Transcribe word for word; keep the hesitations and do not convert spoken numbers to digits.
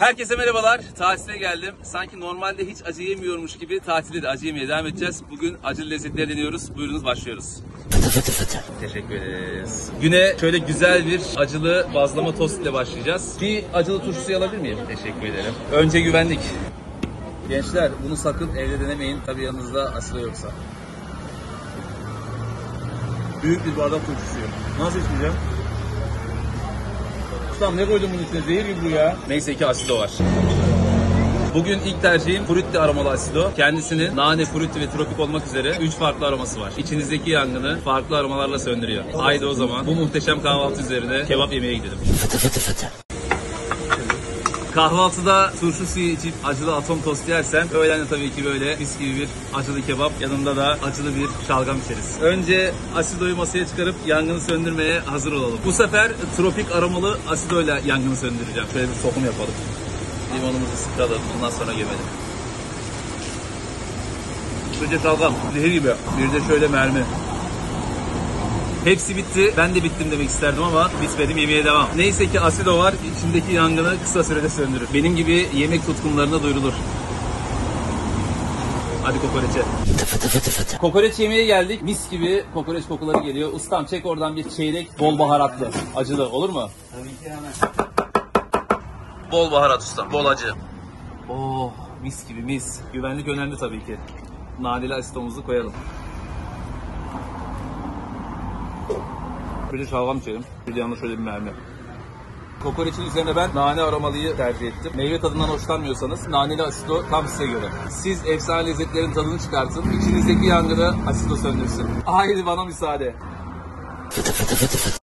Herkese merhabalar. Tatile geldim. Sanki normalde hiç acı yemiyormuş gibi tatilde de acı yemeye devam edeceğiz. Bugün acılı lezzetleri deniyoruz. Buyurunuz, başlıyoruz. Teşekkür ederiz. Güne şöyle güzel bir acılı bazlama tost ile başlayacağız. Bir acılı turşu suyu alabilir miyim? Teşekkür ederim. Önce güvenlik. Gençler bunu sakın evde denemeyin. Tabii yanınızda asila yoksa. Büyük bir bardak turşu suyu. Nasıl içmeyeceğim? Ustam ne koydun bunun içine? Zehir gibi bu ya. Neyse ki asido var. Bugün ilk tercihim frutti aromalı asido. Kendisinin nane, frutti ve tropik olmak üzere üç farklı aroması var. İçinizdeki yangını farklı aromalarla söndürüyor. Haydi o zaman bu muhteşem kahvaltı üzerine kebap yemeye gidelim. Kahvaltıda turşu suyu içip acılı atom tost yersen, öğlen de tabii ki böyle mis gibi bir acılı kebap, yanında da acılı bir şalgam içeriz. Önce asidoyu masaya çıkarıp yangını söndürmeye hazır olalım. Bu sefer tropik aromalı asidoyla yangını söndüreceğim. Şöyle bir sokum yapalım. Limonumuzu sıkalım, ondan sonra gömelim. Önce şalgam, zehir gibi. Bir de şöyle mermi. Hepsi bitti. Ben de bittim demek isterdim ama bitmedim, yemeğe devam. Neyse ki asido var. İçindeki yangını kısa sürede söndürür. Benim gibi yemek tutkunlarına duyurulur. Hadi kokoreçe. Kokoreç yemeye geldik. Mis gibi kokoreç kokuları geliyor. Ustam çek oradan bir çeyrek bol baharatlı. Acılı olur mu? Tabii ki hemen. Bol baharat ustam. Bol acı. Oh mis gibi mis. Güvenlik önemli tabii ki. Naneli asidomuzu koyalım. Bir de şalgam içelim. Bir de yanında şöyle bir mermi. Kokoreçin üzerine ben nane aromalıyı tercih ettim. Meyve tadından hoşlanmıyorsanız naneli asido tam size göre. Siz efsane lezzetlerin tadını çıkartın. İçinizdeki yangını asido söndürsün. Haydi bana müsaade.